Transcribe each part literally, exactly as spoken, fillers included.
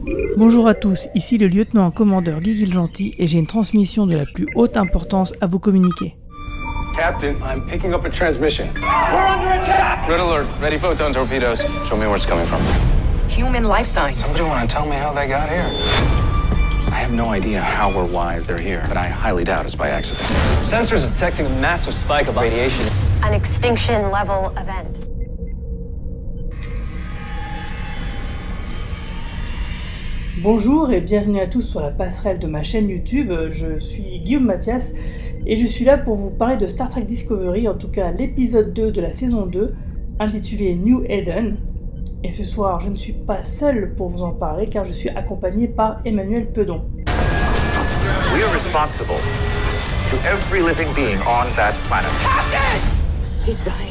Bonjour à tous, ici le lieutenant-commandeur Guy Gilgentil et j'ai une transmission de la plus haute importance à vous communiquer. Captain, I'm picking up a transmission. We're under attack! Red alert, ready photon torpedoes. Show me where it's coming from. Human life signs. Somebody want to tell me how they got here? I have no idea how or why they're here, but I highly doubt it's by accident. Sensors are detecting a massive spike of radiation. An extinction level event. Bonjour et bienvenue à tous sur la passerelle de ma chaîne YouTube, je suis Guillaume Mathias et je suis là pour vous parler de Star Trek Discovery, en tout cas l'épisode deux de la saison deux, intitulé New Eden. Et ce soir, je ne suis pas seul pour vous en parler car je suis accompagné par Emmanuel Pedon. We are responsible to every living being on that planet. Captain! He's dying.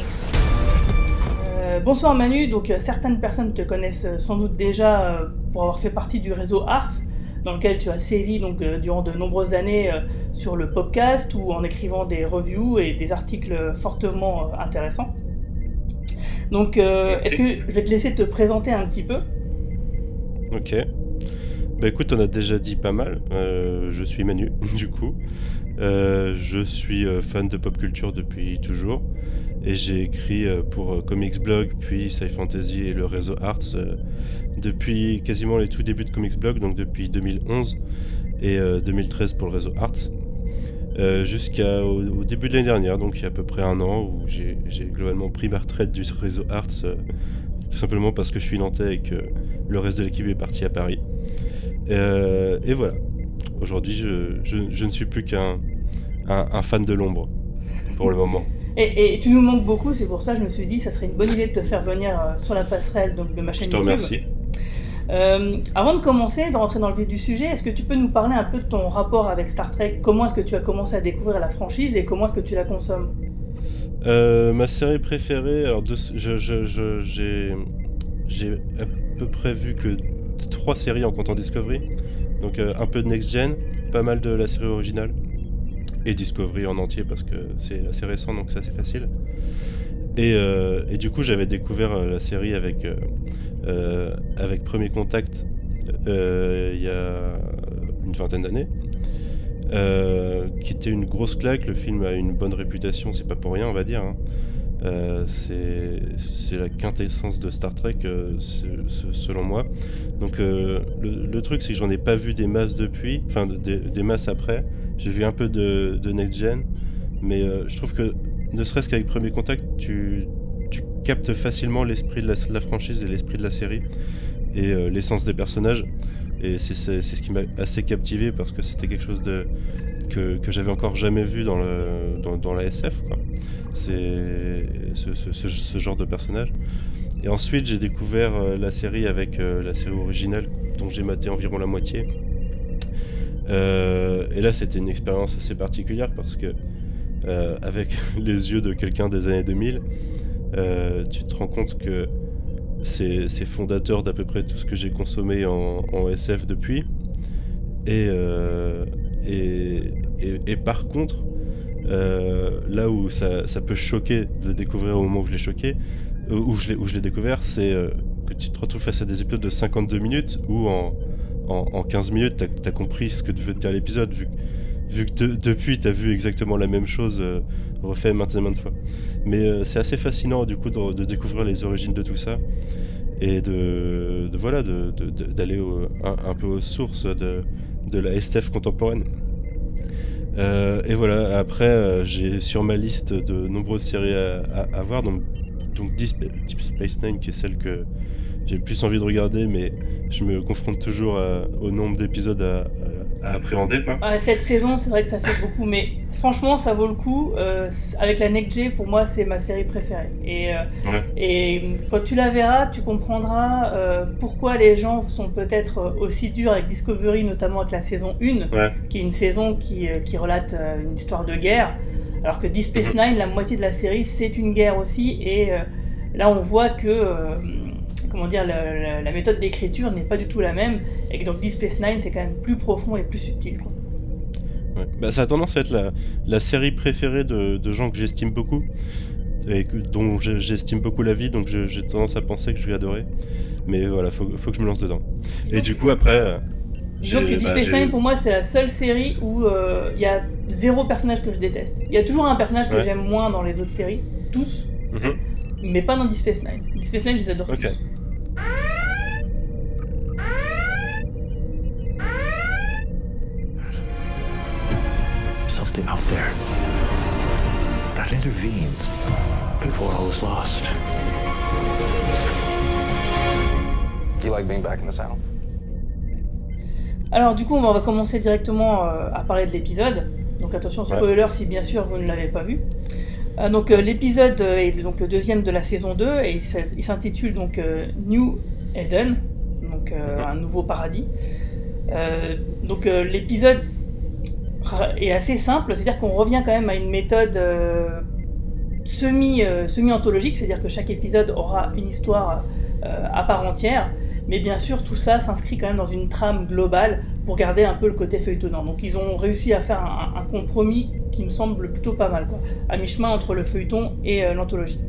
Euh, bonsoir Manu, donc euh, certaines personnes te connaissent euh, sans doute déjà euh, pour avoir fait partie du réseau Ars, dans lequel tu as saisi donc, euh, durant de nombreuses années euh, sur le podcast ou en écrivant des reviews et des articles fortement euh, intéressants. Donc euh, est-ce que je vais te laisser te présenter un petit peu ? Ok. Bah écoute, on a déjà dit pas mal. Euh, je suis Manu, du coup. Euh, je suis euh, fan de pop culture depuis toujours. Et j'ai écrit euh, pour euh, Comics Blog, puis Sci Fantasy et le réseau Arts euh, depuis quasiment les tout débuts de Comics Blog, donc depuis deux mille onze et euh, deux mille treize pour le réseau Arts. Euh, jusqu'au au début de l'année dernière, donc il y a à peu près un an, où j'ai, j'ai globalement pris ma retraite du réseau Arts, euh, tout simplement parce que je suis nantais et que le reste de l'équipe est parti à Paris. Euh, et voilà, aujourd'hui je, je, je ne suis plus qu'un un, un fan de l'ombre, pour le moment. Et, et tu nous manques beaucoup, c'est pour ça que je me suis dit que ça serait une bonne idée de te faire venir euh, sur la passerelle donc, de ma chaîne YouTube. Je te remercie. Euh, avant de commencer, de rentrer dans le vif du sujet, est-ce que tu peux nous parler un peu de ton rapport avec Star Trek ? Comment est-ce que tu as commencé à découvrir la franchise et comment est-ce que tu la consommes ? euh, Ma série préférée, alors de, je, je, je, j'ai, j'ai à peu près vu que trois séries en comptant Discovery. Donc euh, un peu de Next Gen, pas mal de la série originale et Discovery en entier parce que c'est assez récent donc c'est assez facile. Et, euh, et du coup j'avais découvert euh, la série avec, euh, euh, avec Premier Contact euh, il y a une vingtaine d'années, euh, qui était une grosse claque. Le film a une bonne réputation, c'est pas pour rien on va dire, hein. Euh, c'est, c'est la quintessence de Star Trek euh, c'est, c'est, selon moi. Donc euh, le, le truc c'est que j'en ai pas vu des masses depuis, enfin des, des masses après. J'ai vu un peu de, de Next Gen, mais euh, je trouve que ne serait-ce qu'avec Premier Contact, tu, tu captes facilement l'esprit de la, de la franchise et l'esprit de la série et euh, l'essence des personnages. Et c'est, c'est, c'est ce qui m'a assez captivé parce que c'était quelque chose de, que, que j'avais encore jamais vu dans, le, dans, dans la S F, quoi. C'est ce, ce, ce, ce genre de personnage. Et ensuite j'ai découvert euh, la série avec euh, la série originale dont j'ai maté environ la moitié. Euh, et là c'était une expérience assez particulière parce que euh, avec les yeux de quelqu'un des années deux mille, euh, tu te rends compte que c'est, c'est fondateur d'à peu près tout ce que j'ai consommé en, en S F depuis. Et, euh, et, et, et par contre, euh, là où ça, ça peut choquer de le découvrir au moment où je l'ai choqué, où je l'ai, où je l'ai découvert, c'est euh, que tu te retrouves face à des épisodes de cinquante-deux minutes où en En, en quinze minutes, t'as, t'as compris ce que devait te dire l'épisode, vu, vu que de, depuis, t'as vu exactement la même chose euh, refait maintes et maintes fois. Mais euh, c'est assez fascinant, du coup, de, de découvrir les origines de tout ça, et de, de voilà, de, de, de, d'aller au, un, un peu aux sources de, de la S F contemporaine. Euh, et voilà, après, euh, j'ai sur ma liste de nombreuses séries à, à, à voir, donc, donc Deep Space Nine, qui est celle que j'ai le plus envie de regarder, mais je me confronte toujours à, au nombre d'épisodes à, à, à appréhender. Ouais, cette saison, c'est vrai que ça fait beaucoup, mais franchement, ça vaut le coup. Euh, avec la Next Gen, pour moi, c'est ma série préférée. Et, euh, ouais. et quand tu la verras, tu comprendras euh, pourquoi les gens sont peut-être aussi durs avec Discovery, notamment avec la saison un, ouais. qui est une saison qui, qui relate une histoire de guerre, alors que Deep Space Nine, mm-hmm. la moitié de la série, c'est une guerre aussi. Et euh, là, on voit que... Euh, comment dire, la, la, la méthode d'écriture n'est pas du tout la même, et que donc Deep Space Nine c'est quand même plus profond et plus subtil, quoi. Ouais. Bah, ça a tendance à être la, la série préférée de, de gens que j'estime beaucoup, et que, dont je- j'estime beaucoup la vie, donc je- j'ai tendance à penser que je vais adorer. Mais voilà, faut, faut que je me lance dedans. Et du coup, après. euh, Disons j'ai- que Deep bah, Space j'ai- Nine, pour moi, c'est la seule série où euh, il y a zéro personnage que je déteste. Il y a toujours un personnage que Ouais. j'aime moins dans les autres séries, tous, Mhm. mais pas dans Deep Space Nine. Deep Space Nine, je les adore Ok. tous. Something out there that intervenes before all is lost. You like being back in the saddle? Alors du coup, on va commencer directement euh, à parler de l'épisode. Donc attention, spoiler si bien sûr vous ne l'avez pas vu. Euh, donc euh, l'épisode euh, est donc le deuxième de la saison deux et il s- il s'intitule donc euh, New Eden, donc euh, un nouveau paradis. Euh, donc euh, l'épisode ra- est assez simple, c'est-à-dire qu'on revient quand même à une méthode euh, semi, euh, semi-anthologique, c'est-à-dire que chaque épisode aura une histoire euh, à part entière, mais bien sûr tout ça s'inscrit quand même dans une trame globale pour garder un peu le côté feuilletonnant. Donc ils ont réussi à faire un, un compromis qui me semble plutôt pas mal, quoi, à mi-chemin entre le feuilleton et euh, l'anthologie.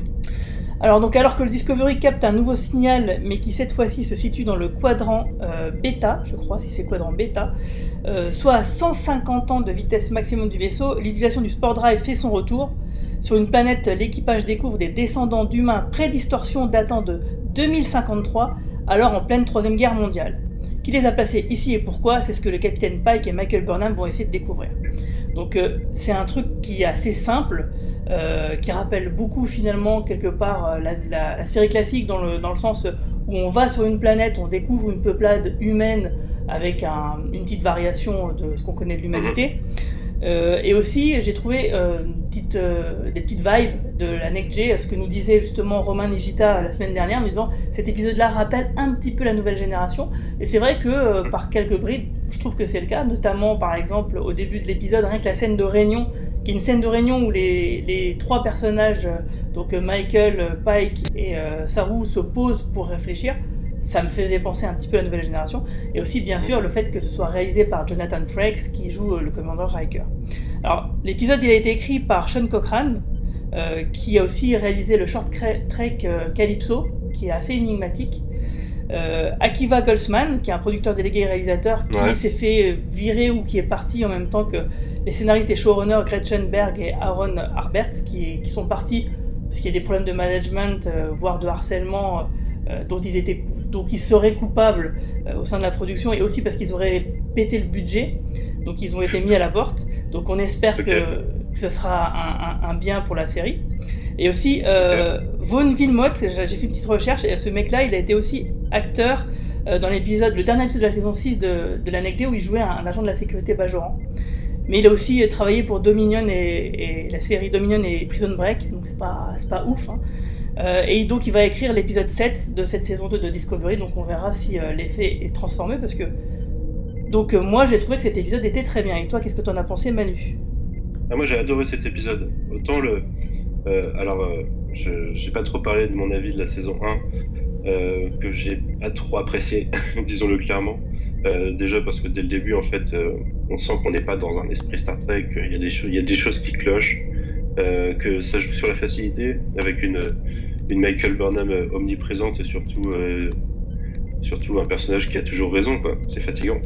Alors donc alors que le Discovery capte un nouveau signal, mais qui cette fois-ci se situe dans le quadrant euh, bêta, je crois, si c'est quadrant bêta, euh, soit à cent cinquante ans de vitesse maximum du vaisseau, l'utilisation du Spore Drive fait son retour. Sur une planète, l'équipage découvre des descendants d'humains pré-distorsion datant de deux mille cinquante-trois, alors en pleine Troisième Guerre mondiale. Qui les a placés ici et pourquoi, c'est ce que le capitaine Pike et Michael Burnham vont essayer de découvrir. Donc euh, c'est un truc qui est assez simple, euh, qui rappelle beaucoup finalement quelque part euh, la, la, la série classique dans le, dans le sens où on va sur une planète, on découvre une peuplade humaine avec un, une petite variation de ce qu'on connaît de l'humanité. Euh, et aussi, j'ai trouvé euh, une petite, euh, des petites vibes de la Next-G, ce que nous disait justement Romain Nigita la semaine dernière, en nous disant cet épisode-là rappelle un petit peu la nouvelle génération. Et c'est vrai que euh, par quelques brides, je trouve que c'est le cas, notamment par exemple au début de l'épisode, rien que la scène de réunion, qui est une scène de réunion où les, les trois personnages, euh, donc euh, Michael, euh, Pike et euh, Saru, se posent pour réfléchir. Ça me faisait penser un petit peu à la nouvelle génération, et aussi bien sûr le fait que ce soit réalisé par Jonathan Frakes qui joue euh, le commandant Riker. Alors l'épisode il a été écrit par Sean Cochrane, euh, qui a aussi réalisé le short trek euh, Calypso, qui est assez énigmatique. Euh, Akiva Goldsman, qui est un producteur délégué et réalisateur, qui Ouais. s'est fait virer ou qui est parti en même temps que les scénaristes et showrunners Gretchen Berg et Aaron Arberts, qui, qui sont partis parce qu'il y a des problèmes de management, euh, voire de harcèlement, euh, dont ils étaient donc ils seraient coupables euh, au sein de la production, et aussi parce qu'ils auraient pété le budget, donc ils ont été mis à la porte. Donc on espère Ok. que, que ce sera un, un, un bien pour la série. Et aussi euh, Vaughn Wilmot, j'ai j'ai fait une petite recherche, et ce mec-là, il a été aussi acteur euh, dans l'épisode, le dernier épisode de la saison six de, de la Next-G, où il jouait un, un agent de la sécurité Bajoran. Mais il a aussi euh, travaillé pour Dominion et, et la série Dominion et Prison Break, donc c'est pas, c'est pas ouf, hein. Euh, et donc il va écrire l'épisode sept de cette saison deux de Discovery, donc on verra si euh, l'effet est transformé, parce que... Donc euh, moi j'ai trouvé que cet épisode était très bien, et toi qu'est-ce que t'en as pensé, Manu? Ah, moi j'ai adoré cet épisode. Autant le. euh, alors, euh, je j'ai pas trop parlé de mon avis de la saison un, euh, que j'ai pas trop apprécié, disons-le clairement. Euh, déjà parce que dès le début, en fait, euh, on sent qu'on n'est pas dans un esprit Star Trek, qu'il y a des, cho- il y a des choses qui clochent, euh, que ça joue sur la facilité, avec une, une Michael Burnham euh, omniprésente et surtout, euh, surtout un personnage qui a toujours raison, quoi. C'est fatigant.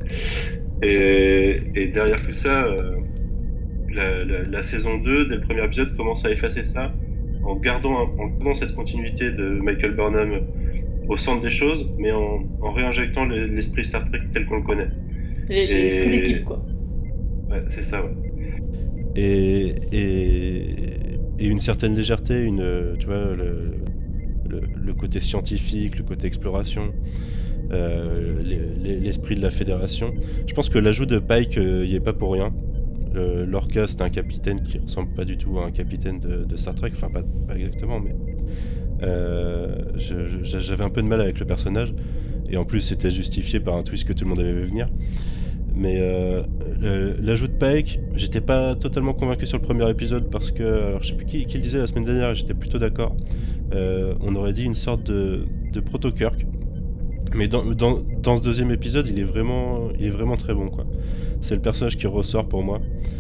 et, et derrière tout ça. Euh, La, la, la saison deux, dès le premier épisode, commence à effacer ça en gardant, en gardant cette continuité de Michael Burnham au centre des choses, mais en, en réinjectant le- l'esprit Star Trek tel qu'on le connaît. Les- Et- L'esprit d'équipe, quoi. Ouais, c'est ça, ouais. Et, et, et une certaine légèreté, une, tu vois, le, le, le côté scientifique, le côté exploration, euh, les- les- l'esprit de la Fédération. Je pense que l'ajout de Pike euh, y est pas pour rien. Le- Lorca, c'est un capitaine qui ressemble pas du tout à un capitaine de, de Star Trek, enfin pas, pas exactement, mais euh, je- je- j'avais un peu de mal avec le personnage, et en plus c'était justifié par un twist que tout le monde avait vu venir. Mais euh, le- l'ajout de Pike, j'étais pas totalement convaincu sur le premier épisode parce que, alors je sais plus qui, qui le disait la semaine dernière, et j'étais plutôt d'accord. Euh, on aurait dit une sorte de, de proto-Kirk. Mais dans, dans, dans ce deuxième épisode, il est vraiment, il est vraiment très bon, quoi. C'est le personnage qui ressort pour moi.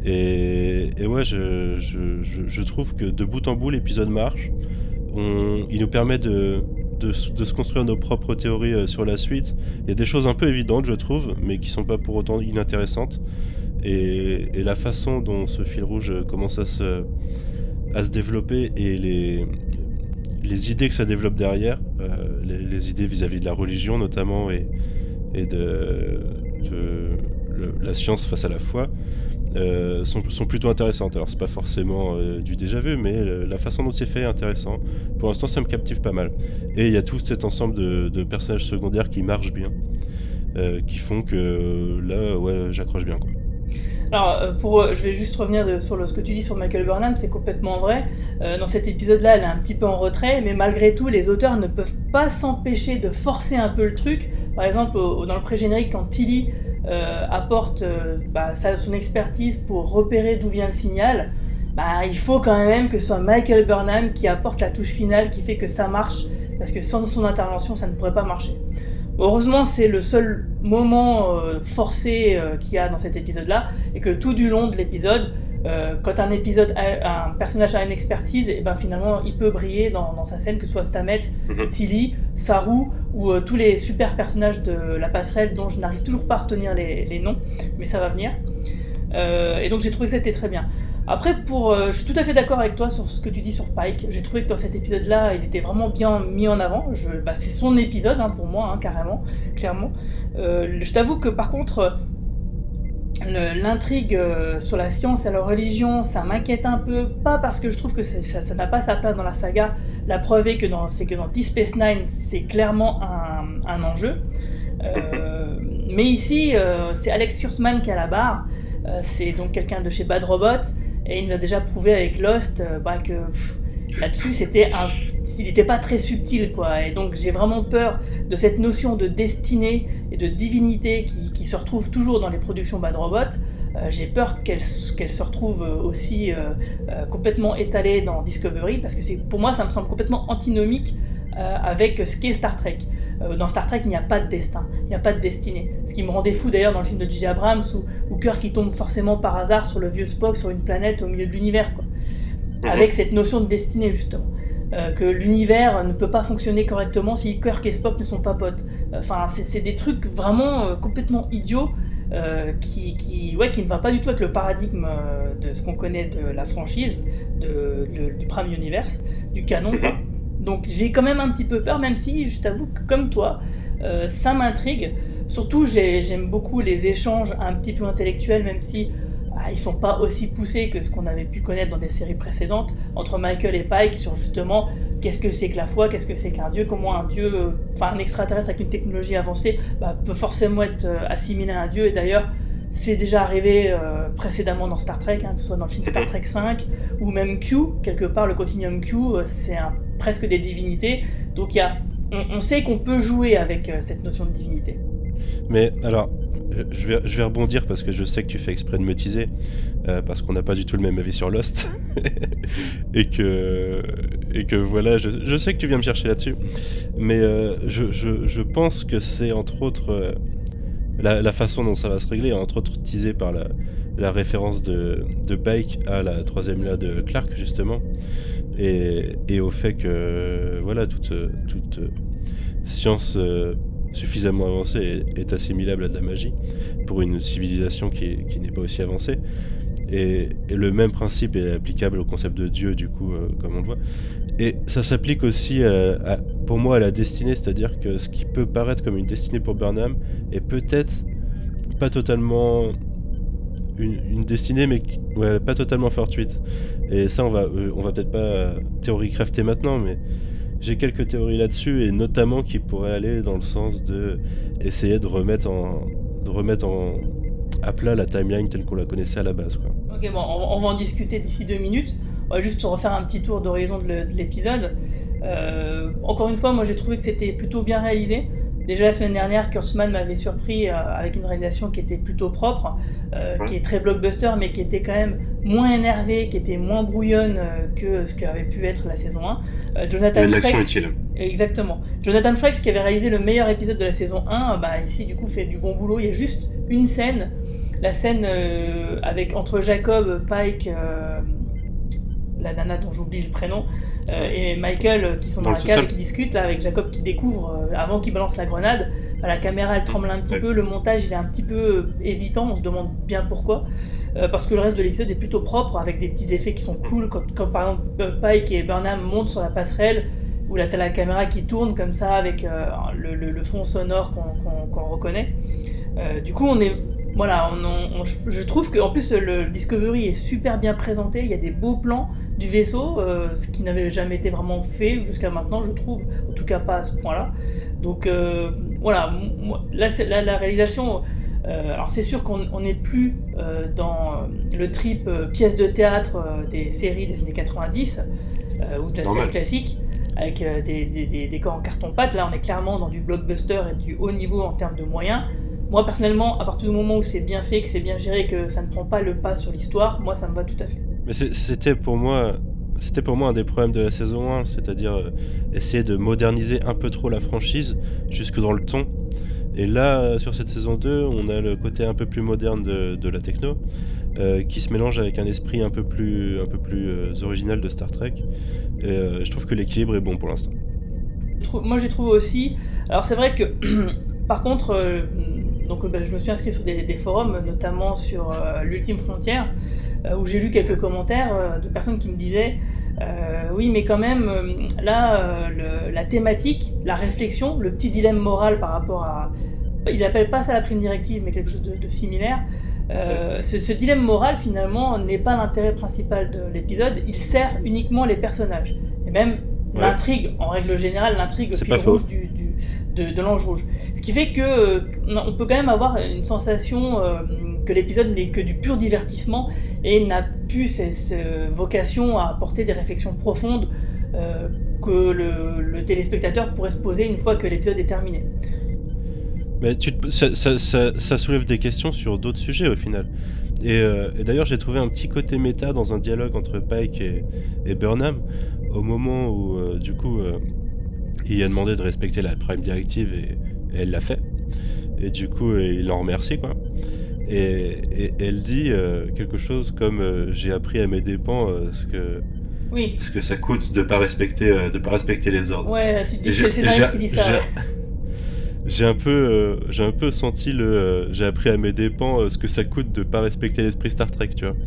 Et, et ouais, je, je, je, je trouve que de bout en bout, l'épisode marche. On, il nous permet de, de, de se construire nos propres théories euh, sur la suite. Il y a des choses un peu évidentes, je trouve, mais qui sont pas pour autant inintéressantes. Et, et la façon dont ce fil rouge commence à se, à se développer et les, les idées que ça développe derrière, euh, les, les idées vis-à-vis de la religion notamment et, et de, de le, la science face à la foi, euh, sont, sont plutôt intéressantes. Alors c'est pas forcément euh, du déjà vu, mais euh, la façon dont c'est fait est intéressant. Pour l'instant ça me captive pas mal. Et il y a tout cet ensemble de, de personnages secondaires qui marchent bien, euh, qui font que euh, là ouais j'accroche bien quoi. Alors, pour, je vais juste revenir de, sur le, ce que tu dis sur Michael Burnham, c'est complètement vrai. Euh, dans cet épisode-là, elle est un petit peu en retrait, mais malgré tout, les auteurs ne peuvent pas s'empêcher de forcer un peu le truc. Par exemple, au, dans le pré-générique, quand Tilly euh, apporte euh, bah, sa, son expertise pour repérer d'où vient le signal, bah, il faut quand même que ce soit Michael Burnham qui apporte la touche finale qui fait que ça marche, parce que sans son intervention, ça ne pourrait pas marcher. Heureusement, c'est le seul moment euh, forcé euh, qu'il y a dans cet épisode-là, et que tout du long de l'épisode, euh, quand un épisode a, un personnage a une expertise, et ben finalement il peut briller dans, dans sa scène, que ce soit Stamets, mm-hmm. Tilly, Saru ou euh, tous les super personnages de la passerelle dont je n'arrive toujours pas à retenir les, les noms, mais ça va venir. Euh, et donc j'ai trouvé que c'était très bien. Après, pour, euh, je suis tout à fait d'accord avec toi sur ce que tu dis sur Pike. J'ai trouvé que dans cet épisode-là, il était vraiment bien mis en avant. Je, bah, c'est son épisode, hein, pour moi, hein, carrément, clairement. Euh, je t'avoue que par contre, le, l'intrigue euh, sur la science et la religion, ça m'inquiète un peu. Pas parce que je trouve que c'est, ça, ça n'a pas sa place dans la saga. La preuve est que dans, c'est que dans Deep Space Nine, c'est clairement un, un enjeu. Euh, mais ici, euh, c'est Alex Kurtzman qui est à la barre. Euh, c'est donc quelqu'un de chez Bad Robot. Et il nous a déjà prouvé avec Lost euh, bah, que pff, là-dessus, c'était un... il n'était pas très subtil, quoi. Et donc, j'ai vraiment peur de cette notion de destinée et de divinité qui, qui se retrouve toujours dans les productions Bad Robot. Euh, j'ai peur qu'elle, qu'elle se retrouve aussi euh, euh, complètement étalée dans Discovery, parce que c'est, pour moi, ça me semble complètement antinomique euh, avec ce qu'est Star Trek. Euh, dans Star Trek, il n'y a pas de destin, il n'y a pas de destinée. Ce qui me rendait fou d'ailleurs dans le film de J J Abrams, où, où Kirk il tombe forcément par hasard sur le vieux Spock, sur une planète au milieu de l'univers, quoi. Mmh. Avec cette notion de destinée, justement. Euh, que l'univers ne peut pas fonctionner correctement si Kirk et Spock ne sont pas potes. Enfin, c'est, c'est des trucs vraiment euh, complètement idiots, euh, qui, qui, ouais, qui ne va pas du tout avec le paradigme euh, de ce qu'on connaît de la franchise, de, de, du Prime Universe, du canon, quoi. Donc j'ai quand même un petit peu peur, même si je t'avoue que comme toi, euh, ça m'intrigue. Surtout j'ai, j'aime beaucoup les échanges un petit peu intellectuels, même si ah, ils sont pas aussi poussés que ce qu'on avait pu connaître dans des séries précédentes, entre Michael et Pike sur justement qu'est-ce que c'est que la foi, qu'est-ce que c'est qu'un dieu, comment un dieu, enfin euh, un extraterrestre avec une technologie avancée bah, peut forcément être euh, assimilé à un dieu. Et d'ailleurs c'est déjà arrivé euh, précédemment dans Star Trek, hein, que ce soit dans le film Star Trek cinq, ou même Q, quelque part le Continuum Q, euh, c'est un, presque des divinités, donc y a, on, on sait qu'on peut jouer avec euh, cette notion de divinité. Mais alors, je vais, je vais rebondir parce que je sais que tu fais exprès de me teaser, euh, parce qu'on n'a pas du tout le même avis sur Lost, et, que, et que voilà, je, je sais que tu viens me chercher là-dessus, mais euh, je, je, je pense que c'est entre autres... Euh, La, la façon dont ça va se régler, entre autres teasé par la, la référence de, de Pike à la troisième là de Clark justement, et, et au fait que voilà toute, toute science euh, suffisamment avancée est, est assimilable à de la magie pour une civilisation qui, qui n'est pas aussi avancée. Et, et le même principe est applicable au concept de Dieu, du coup, euh, comme on le voit. Et ça s'applique aussi, à, à, pour moi, à la destinée, c'est-à-dire que ce qui peut paraître comme une destinée pour Burnham est peut-être pas totalement une, une destinée, mais ouais, pas totalement fortuite. Et ça, on va, euh, on va peut-être pas euh, théorie crafter maintenant, mais j'ai quelques théories là-dessus, et notamment qui pourraient aller dans le sens de essayer de remettre en, de remettre en à plat la timeline telle qu'on la connaissait à la base, quoi. Ok, bon, on, on va en discuter d'ici deux minutes. On va juste se refaire un petit tour d'horizon de, le, de l'épisode. Euh, encore une fois, moi j'ai trouvé que c'était plutôt bien réalisé. Déjà la semaine dernière, Kurtzman m'avait surpris euh, avec une réalisation qui était plutôt propre, euh, qui est très blockbuster, mais qui était quand même moins énervée, qui était moins brouillonne euh, que ce qu'avait pu être la saison un. Euh, Jonathan Frakes, exactement. Jonathan Frakes, qui avait réalisé le meilleur épisode de la saison un, bah ici du coup fait du bon boulot. Il y a juste une scène la scène euh, avec, entre Jacob, Pike, euh, la nana dont j'oublie le prénom, euh, et Michael euh, qui sont dans, dans la cave et qui discutent, là, avec Jacob qui découvre, euh, avant qu'il balance la grenade, bah, la caméra elle tremble un petit ouais. peu, le montage il est un petit peu euh, hésitant, on se demande bien pourquoi, euh, parce que le reste de l'épisode est plutôt propre, avec des petits effets qui sont cool, quand, quand par exemple euh, Pike et Burnham montent sur la passerelle, où là t'as la caméra qui tourne comme ça, avec euh, le, le, le fond sonore qu'on, qu'on, qu'on reconnaît. Euh, du coup on est... Voilà, on, on, on, je trouve qu'en plus le Discovery est super bien présenté, il y a des beaux plans du vaisseau, euh, ce qui n'avait jamais été vraiment fait jusqu'à maintenant, je trouve, en tout cas pas à ce point-là. Donc euh, voilà, moi, là, c'est, là la réalisation, euh, alors c'est sûr qu'on n'est plus euh, dans le trip euh, pièce de théâtre euh, des séries des années quatre-vingt-dix, euh, ou de la série classique, avec euh, des, des, des décors en carton-pâte. Là on est clairement dans du blockbuster et du haut niveau en termes de moyens. Moi, personnellement, à partir du moment où c'est bien fait, que c'est bien géré, que ça ne prend pas le pas sur l'histoire, moi, ça me va tout à fait. Mais c'était pour moi, c'était pour moi un des problèmes de la saison un, c'est-à-dire euh, essayer de moderniser un peu trop la franchise, jusque dans le ton. Et là, sur cette saison deux, on a le côté un peu plus moderne de, de la techno, euh, qui se mélange avec un esprit un peu plus, un peu plus euh, original de Star Trek. Et euh, je trouve que l'équilibre est bon pour l'instant. Moi, j'ai trouvé aussi... Alors, c'est vrai que, par contre... Euh, Donc bah, je me suis inscrit sur des, des forums, notamment sur euh, l'Ultime Frontière, euh, où j'ai lu quelques commentaires euh, de personnes qui me disaient euh, oui mais quand même euh, là euh, le, la thématique, la réflexion, le petit dilemme moral par rapport à... Il n'appelle pas ça la prime directive mais quelque chose de, de similaire. Euh, ce, ce dilemme moral finalement n'est pas l'intérêt principal de l'épisode, il sert uniquement les personnages. Et même ouais. l'intrigue, en règle générale, l'intrigue fil rouge du, du, de, de l'Ange Rouge. Ce qui fait que euh, on peut quand même avoir une sensation euh, que l'épisode n'est que du pur divertissement et n'a plus cette vocation à apporter des réflexions profondes euh, que le, le téléspectateur pourrait se poser une fois que l'épisode est terminé. Mais tu te, ça, ça, ça, ça soulève des questions sur d'autres sujets au final. Et, euh, et d'ailleurs j'ai trouvé un petit côté méta dans un dialogue entre Pike et, et Burnham au moment où euh, du coup euh, il a demandé de respecter la Prime Directive et, et elle l'a fait. Et du coup euh, il l'en remercie quoi. Et, et, et elle dit euh, quelque chose comme euh, j'ai appris à mes dépens euh, ce que oui. ce que ça coûte de pas respecter euh, de pas respecter les ordres. Ouais, tu dis que c'est le scénariste qui dit ça. Ouais. J'ai un peu, euh, j'ai un peu senti le, euh, j'ai appris à mes dépens euh, ce que ça coûte de pas respecter l'esprit Star Trek, tu vois.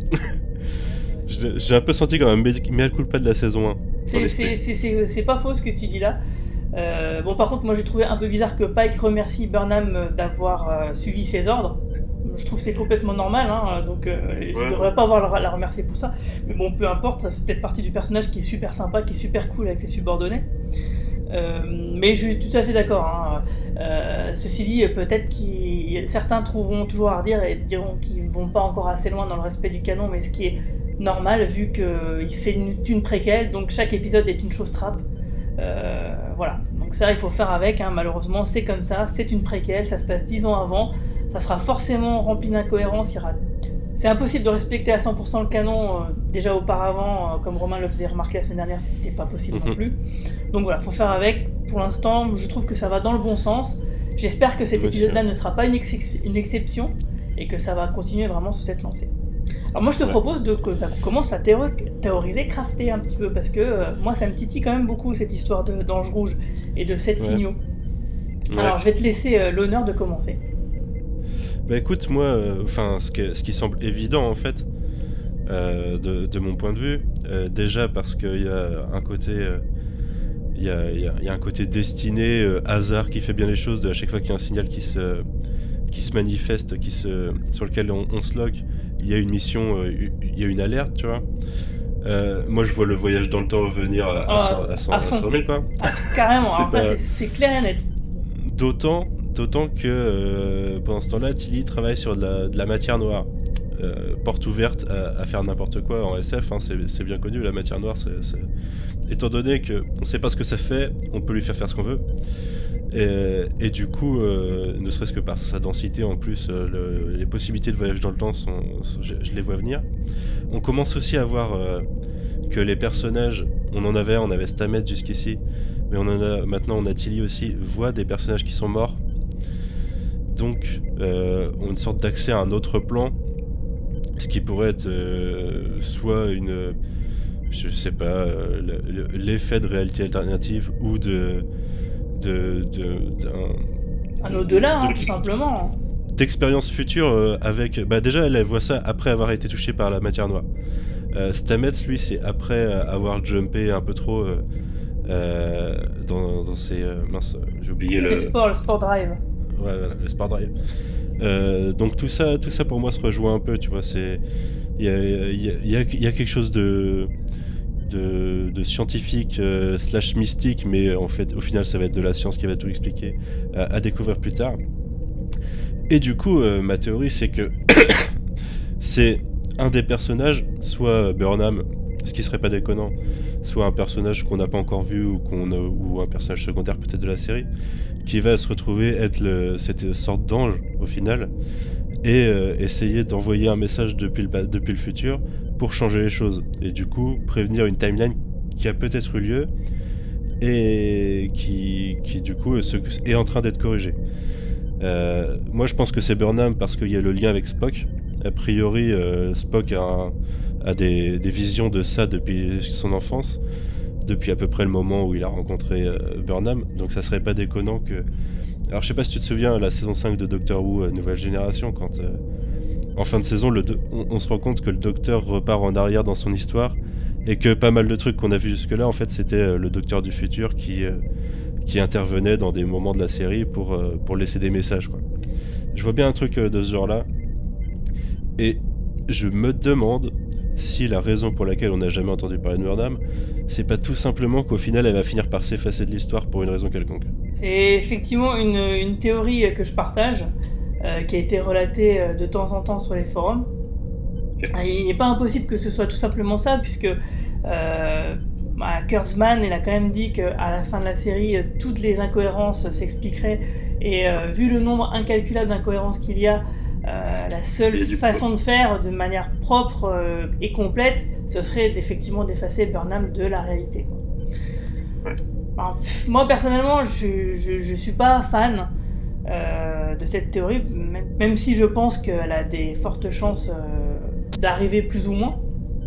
J'ai un peu senti quand même mea culpa de la saison un. C'est pas faux ce que tu dis là. Euh, bon, par contre, moi j'ai trouvé un peu bizarre que Pike remercie Burnham d'avoir euh, suivi ses ordres. Je trouve que c'est complètement normal, hein, donc euh, ouais. il devrait pas avoir à la remercier pour ça. Mais bon, peu importe, ça fait peut-être partie du personnage qui est super sympa, qui est super cool avec ses subordonnés. Euh, mais je suis tout à fait d'accord. Hein. Euh, ceci dit, peut-être que certains trouveront toujours à redire et diront qu'ils ne vont pas encore assez loin dans le respect du canon, mais ce qui est normal vu que c'est une, une préquelle, donc chaque épisode est une chose trappe. Euh, voilà, donc ça il faut faire avec, hein. Malheureusement c'est comme ça, c'est une préquelle, ça se passe dix ans avant, ça sera forcément rempli d'incohérences, il y aura... c'est impossible de respecter à cent pour cent le canon, euh, déjà auparavant, euh, comme Romain le faisait remarquer la semaine dernière, c'était pas possible non plus, donc voilà, faut faire avec. Pour l'instant je trouve que ça va dans le bon sens, j'espère que cet épisode là ne sera pas une, ex une exception et que ça va continuer vraiment sur cette lancée. Alors moi je te ouais. propose de, que, bah, qu'on commence à théor théoriser, crafter un petit peu, parce que euh, moi ça me titille quand même beaucoup cette histoire d'Ange Rouge et de sept ouais. signaux. Ouais. Alors je vais te laisser euh, l'honneur de commencer. Bah écoute, moi, enfin euh, ce, que, ce qui semble évident en fait, euh, de, de mon point de vue, euh, déjà parce qu'il y a un côté... Euh, il y a, y, a, y a un côté destiné, euh, hasard qui fait bien les choses, de à chaque fois qu'il y a un signal qui se, qui se manifeste, qui se, sur lequel on, on se log, il y a une mission, il euh, y a une alerte, tu vois. Euh, moi je vois le voyage dans le temps revenir à, à, oh, à, cent, à, cent, à cent mille quoi. Ah, carrément, hein, ça c'est clair et net. D'autant d'autant que euh, pendant ce temps-là, Tilly travaille sur de la, de la matière noire. Euh, porte ouverte à, à faire n'importe quoi en S F, hein, c'est bien connu, la matière noire, c'est... étant donné qu'on ne sait pas ce que ça fait, on peut lui faire faire ce qu'on veut. Et, et du coup, euh, ne serait-ce que par sa densité, en plus, euh, le, les possibilités de voyage dans le temps, sont, sont, je, je les vois venir. On commence aussi à voir euh, que les personnages, on en avait, on avait Stamets jusqu'ici, mais on en a, maintenant on a Tilly aussi, voit des personnages qui sont morts. donc euh, ont une sorte d'accès à un autre plan, ce qui pourrait être euh, soit une, je sais pas, euh, le- le- l'effet de réalité alternative ou de, de, de- d'un- Un au-delà, hein, de- tout simplement. d'expérience future euh, avec... Bah déjà, elle, elle voit ça après avoir été touchée par la matière noire. Euh, Stamets, lui, c'est après euh, avoir jumpé un peu trop euh, euh, dans, dans ses... euh, mince, j'ai oublié le... Le sport, le sport drive. Ouais, voilà, le Sport Drive. Euh, donc tout ça, tout ça pour moi se rejoint un peu, tu vois. C'est, il y a, il y a- il y a- il y a quelque chose de, de, de scientifique euh, slash mystique, mais en fait, au final, ça va être de la science qui va tout expliquer, à, à découvrir plus tard. Et du coup, euh, ma théorie, c'est que c'est un des personnages, soit Burnham, ce qui serait pas déconnant, soit un personnage qu'on n'a pas encore vu ou, qu'on, a- ou un personnage secondaire peut-être de la série, qui va se retrouver être le- cette sorte d'ange au final et euh, essayer d'envoyer un message depuis le, pa- depuis le futur pour changer les choses et du coup prévenir une timeline qui a peut-être eu lieu et qui, qui du coup se- est en train d'être corrigée. Euh, moi je pense que c'est Burnham parce qu'il y a le lien avec Spock. A priori euh, Spock a, un- a des, des visions de ça depuis son enfance, depuis à peu près le moment où il a rencontré euh, Burnham, donc ça serait pas déconnant que... Alors je sais pas si tu te souviens, la saison cinq de Doctor Who, euh, Nouvelle Génération, quand euh, en fin de saison, le do- on, on se rend compte que le Docteur repart en arrière dans son histoire, et que pas mal de trucs qu'on a vu jusque-là, en fait c'était euh, le Docteur du futur qui, euh, qui intervenait dans des moments de la série pour, euh, pour laisser des messages, quoi. Je vois bien un truc euh, de ce genre-là, et je me demande si la raison pour laquelle on n'a jamais entendu parler de Burnham, c'est pas tout simplement qu'au final elle va finir par s'effacer de l'histoire pour une raison quelconque. C'est effectivement une, une théorie que je partage, euh, qui a été relatée euh, de temps en temps sur les forums. Et il n'est pas impossible que ce soit tout simplement ça, puisque euh, bah, Kurtzman, il a quand même dit qu'à la fin de la série, euh, toutes les incohérences s'expliqueraient, et euh, vu le nombre incalculable d'incohérences qu'il y a, euh, la seule Et du coup- façon de faire de manière propre euh, et complète, ce serait d'effectivement d'effacer Burnham de la réalité. Ouais. Alors, pff, moi personnellement, je, je, je suis pas fan euh, de cette théorie, même, même si je pense qu'elle a des fortes chances euh, d'arriver plus ou moins.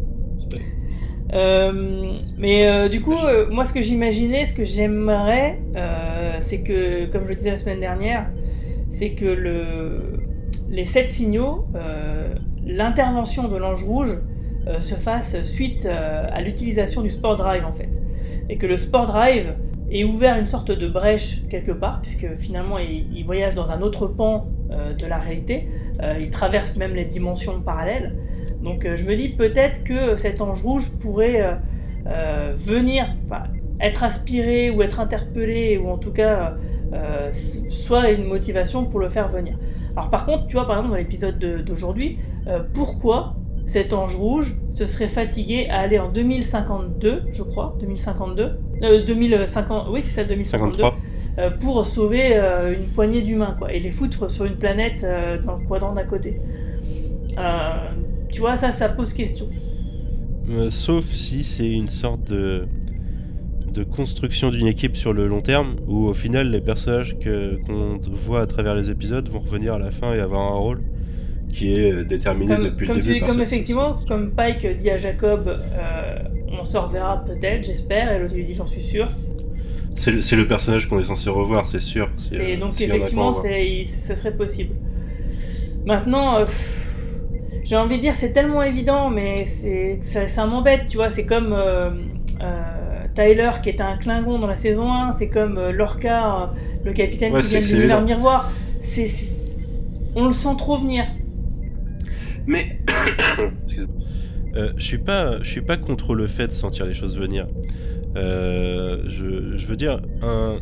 Euh, mais euh, du coup, euh, moi ce que j'imaginais, ce que j'aimerais, euh, c'est que, comme je le disais la semaine dernière, c'est que le, les sept signaux, euh, l'intervention de l'ange rouge euh, se fasse suite euh, à l'utilisation du Sport Drive en fait. Et que le Sport Drive ait ouvert une sorte de brèche quelque part, puisque finalement il, il voyage dans un autre pan euh, de la réalité, euh, il traverse même les dimensions parallèles. Donc euh, je me dis peut-être que cet ange rouge pourrait euh, euh, venir, enfin, être aspiré ou être interpellé, ou en tout cas euh, soit une motivation pour le faire venir. Alors par contre, tu vois, par exemple dans l'épisode de- d'aujourd'hui, euh, pourquoi cet ange rouge se serait fatigué à aller en deux mille cinquante-deux, je crois, deux mille cinquante-deux, euh, deux mille cinquante, oui c'est ça, deux mille cinquante-deux, cinquante-trois. euh, pour sauver euh, une poignée d'humains, quoi, et les foutre sur une planète euh, dans le quadrant d'à côté. Euh, tu vois, ça, ça pose question. Euh, sauf si c'est une sorte de, de construction d'une équipe sur le long terme, où au final les personnages que, qu'on voit à travers les épisodes vont revenir à la fin et avoir un rôle qui est euh, déterminé Comme, depuis comme, le début. tu, par comme cette- effectivement, comme Pike dit à Jacob, euh, on se reverra peut-être, j'espère, et l'autre lui dit j'en suis sûr. C'est, le- c'est le personnage qu'on est censé revoir, c'est sûr. C'est, euh, donc s'il y en a pas, effectivement, on va. c'est, ça serait possible. Maintenant, euh, pff, j'ai envie de dire, c'est tellement évident, mais c'est, ça, ça m'embête, tu vois. C'est comme euh, euh, Tyler qui était un Klingon dans la saison un, c'est comme euh, Lorca, euh, le capitaine Ouais, qui c'est- vient de c'est l'univers évident. miroir. C'est, c'est- on le sent trop venir. Mais excuse-moi. Euh, je suis pas, je suis pas contre le fait de sentir les choses venir. Euh, je, je veux dire, un,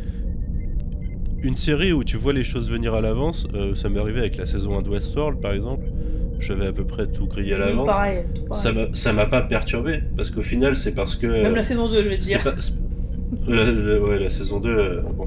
une série où tu vois les choses venir à l'avance, euh, ça m'est arrivé avec la saison un de Westworld par exemple. J'avais à peu près tout grillé à Nous, l'avance. pareil, tout pareil. Ça m'a, ça m'a pas perturbé parce qu'au final c'est parce que. Même la saison deux, je vais te c'est dire. pas- c'est- la, la- ouais, la saison deux, euh, bon.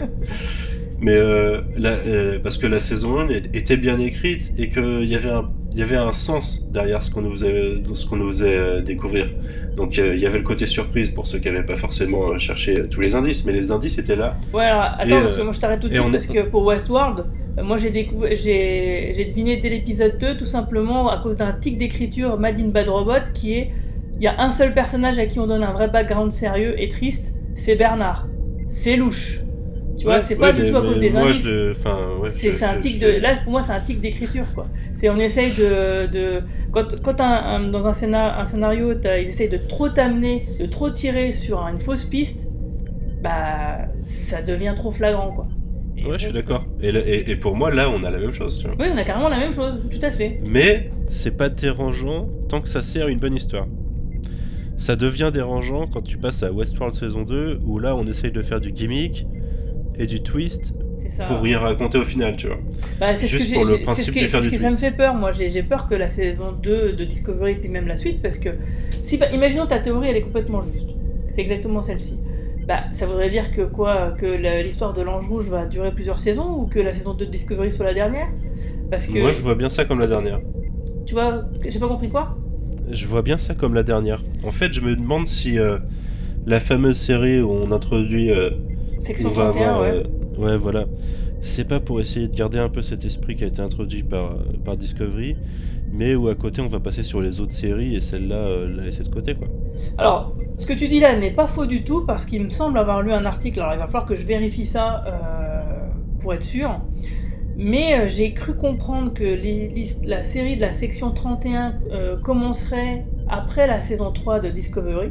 Mais euh, la- euh, parce que la saison un est- était bien écrite et qu'il y avait un, il y avait un sens derrière ce qu'on nous faisait, ce qu'on nous faisait euh, découvrir. Donc euh, il y avait le côté surprise pour ceux qui n'avaient pas forcément cherché euh, tous les indices, mais les indices étaient là. Ouais, alors, attends, Et, parce que euh, moi je t'arrête tout de et suite, on- parce que pour Westworld, euh, moi j'ai, découv- j'ai... j'ai deviné dès l'épisode deux, tout simplement à cause d'un tic d'écriture Mad in Bad Robot, qui est, il y a un seul personnage à qui on donne un vrai background sérieux et triste, c'est Bernard. C'est louche. Tu vois, Ouais, c'est ouais, pas du mais- tout à mais cause des moi, indices. je le- enfin, ouais, c'est, je- c'est un je- tic je- de... Là, pour moi, c'est un tic d'écriture, quoi. C'est, on essaye de... de... Quand, quand un, un- dans un, scénar... un scénario, t'as- ils essayent de trop t'amener, de trop tirer sur une fausse piste, bah, ça devient trop flagrant, quoi. Et Ouais, je suis bon, d'accord. Et, là- et, et pour moi, là, on a la même chose. Tu vois. Oui, on a carrément la même chose, tout à fait. Mais c'est pas dérangeant tant que ça sert une bonne histoire. Ça devient dérangeant quand tu passes à Westworld saison deux, où là, on essaye de faire du gimmick et du twist C'est ça. pour rien raconter au final, tu vois. Bah, c'est ce Juste que, pour j'ai, le j'ai- c'est principe ce de que, faire c'est ce du que ça me twist. fait peur, moi. J'ai, j'ai peur que la saison deux de Discovery, puis même la suite, parce que si, bah, imaginons ta théorie, elle est complètement juste. C'est exactement celle-ci. Bah, ça voudrait dire que quoi, que la- l'histoire de l'Ange Rouge va durer plusieurs saisons, ou que la saison deux de Discovery soit la dernière? Parce que, Moi, je vois bien ça comme la dernière. tu vois, j'ai pas compris quoi? Je vois bien ça comme la dernière. En fait, je me demande si euh, la fameuse série où on introduit... euh, Section on va trente et un, avoir, ouais. euh, ouais, voilà. C'est pas pour essayer de garder un peu cet esprit qui a été introduit par, euh, par Discovery, mais où à côté on va passer sur les autres séries et celle-là euh, la laisser de côté, quoi. Alors, ce que tu dis là n'est pas faux du tout, parce qu'il me semble avoir lu un article, alors il va falloir que je vérifie ça euh, pour être sûr, mais euh, j'ai cru comprendre que les- les- la série de la section trente et un euh, commencerait après la saison trois de Discovery.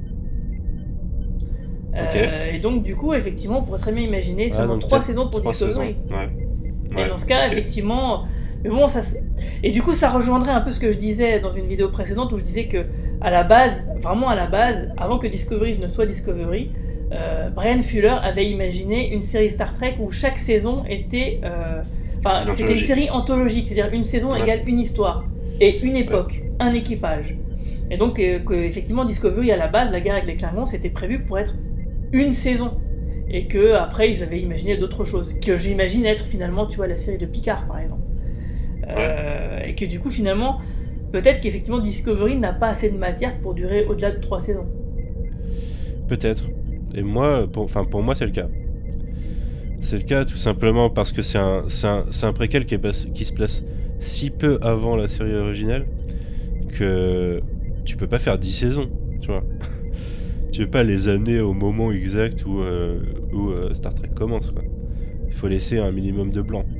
Euh, Et donc, du coup, effectivement, on pourrait très bien imaginer Ah, seulement donc trois peut-être saisons pour trois Discovery. saisons, ouais. Et Ouais, dans ce cas, ok. effectivement, mais bon, ça. c'est- Et du coup, ça rejoindrait un peu ce que je disais dans une vidéo précédente où je disais que, à la base, vraiment à la base, avant que Discovery ne soit Discovery, euh, Brian Fuller avait imaginé une série Star Trek où chaque saison était, euh, enfin, Une c'était une anthologie. série anthologique, c'est-à-dire une saison Ouais. égale une histoire et une époque, un équipage. Et donc, euh, que, effectivement, Discovery à la base, la guerre avec les Klingons, c'était prévu pour être une saison. Et que après ils avaient imaginé d'autres choses, que j'imagine être finalement, tu vois, la série de Picard par exemple. Euh, et que du coup finalement, peut-être qu'effectivement Discovery n'a pas assez de matière pour durer au-delà de trois saisons. Peut-être. Et moi, pour, enfin, pour moi, c'est le cas. C'est le cas tout simplement parce que c'est un, c'est un, c'est un préquel qui, est pas- qui se place si peu avant la série originelle que tu peux pas faire dix saisons, tu vois. Tu peux pas les amener au moment exact où, euh, où euh, Star Trek commence, quoi. Il faut laisser un minimum de blanc.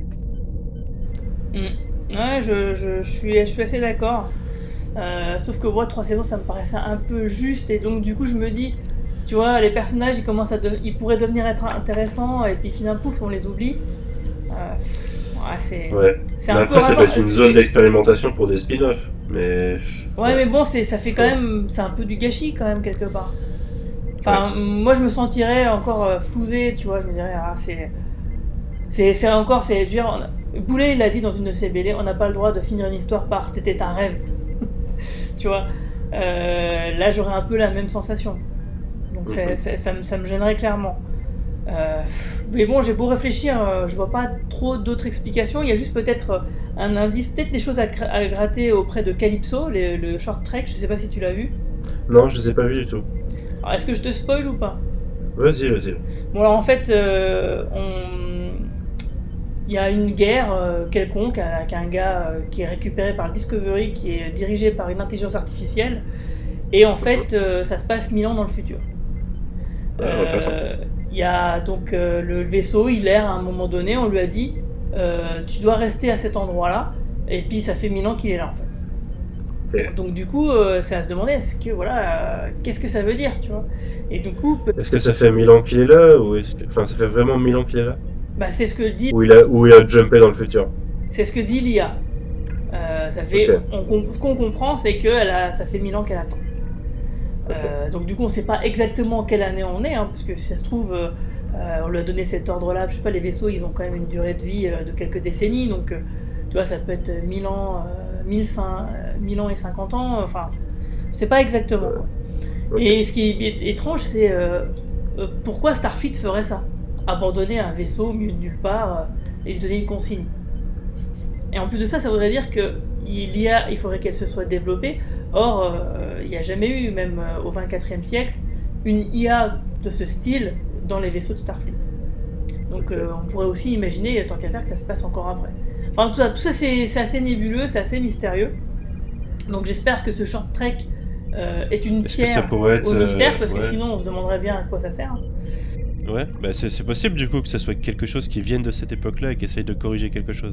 Mm. Ouais, je, je, je, suis, je suis assez d'accord. Euh, sauf que moi, trois saisons, ça me paraissait un peu juste, et donc du coup, je me dis, tu vois, les personnages, ils commencent à, de... ils pourraient devenir être intéressants, et puis finalement, pouf, on les oublie. Euh, pff, ouais, c'est, Ouais. c'est Mais un après, peu ça peut rageant. être une zone d'expérimentation pour des spin-offs. Mais. Ouais, mais bon, c'est, ça fait quand même, c'est un peu du gâchis quand même quelque part. Enfin, moi, je me sentirais encore euh, flousé, tu vois, je me dirais, ah, c'est, c'est, c'est encore, c'est, je veux dire, on- Boulet, il a dit dans une de ses B D, on n'a pas le droit de finir une histoire par c'était un rêve, tu vois. Euh, là, j'aurais un peu la même sensation. Donc, c'est, c'est- ça, me, ça me gênerait clairement. Euh, mais bon, j'ai beau réfléchir, euh, je vois pas trop d'autres explications. Il y a juste peut-être euh, un indice, peut-être des choses à, gra- à gratter auprès de Calypso, les- le short trek. Je sais pas si tu l'as vu. Non, je les ai pas vus du tout. Alors, est-ce que je te spoil ou pas? Vas-y, vas-y. Bon, alors en fait, euh, on... il y a une guerre euh, quelconque avec un gars euh, qui est récupéré par le Discovery, qui est dirigé par une intelligence artificielle, et en fait, euh, ça se passe mille ans dans le futur. Ah, intéressant. Euh, Il y a donc euh, le vaisseau, il erre à un moment donné, on lui a dit euh, tu dois rester à cet endroit-là, et puis ça fait mille ans qu'il est là en fait. Ok. Donc du coup, euh, c'est à se demander, est-ce que voilà, euh, qu'est-ce que ça veut dire, tu vois? Et du coup, peut- Est-ce que ça fait mille ans qu'il est là ou est-ce que... Enfin, ça fait vraiment mille ans qu'il est là bah, c'est ce que dit, Ou il a, ou il a jumpé dans le futur? c'est ce que dit l'I A. Euh, ça fait, Ok. on, com- ce qu'on comprend, c'est que elle a, ça fait mille ans qu'elle attend. Euh, donc du coup, on sait pas exactement quelle année on est, hein, parce que si ça se trouve, euh, euh, on lui a donné cet ordre-là. Je sais pas, les vaisseaux, ils ont quand même une durée de vie euh, de quelques décennies, donc euh, tu vois, ça peut être mille ans, euh, mille cinq, euh, mille ans et cinquante ans. Enfin, c'est pas exactement. Quoi. Ok. Et ce qui est étrange, c'est euh, euh, pourquoi Starfleet ferait ça, abandonner un vaisseau au milieu de nulle part euh, et lui donner une consigne. Et en plus de ça, ça voudrait dire que il y a, il faudrait qu'elle se soit développée. Or, euh, il n'y a jamais eu, même euh, au vingt-quatrième siècle, une I A de ce style dans les vaisseaux de Starfleet. Donc euh, on pourrait aussi imaginer, tant qu'à faire, que ça se passe encore après. Enfin tout ça, tout ça c'est, c'est assez nébuleux, c'est assez mystérieux. Donc j'espère que ce short trek euh, est une Est-ce pierre être, au mystère, euh, parce ouais. que sinon on se demanderait bien à quoi ça sert. Ouais, bah c'est, c'est possible du coup que ça soit quelque chose qui vienne de cette époque-là et qui essaye de corriger quelque chose.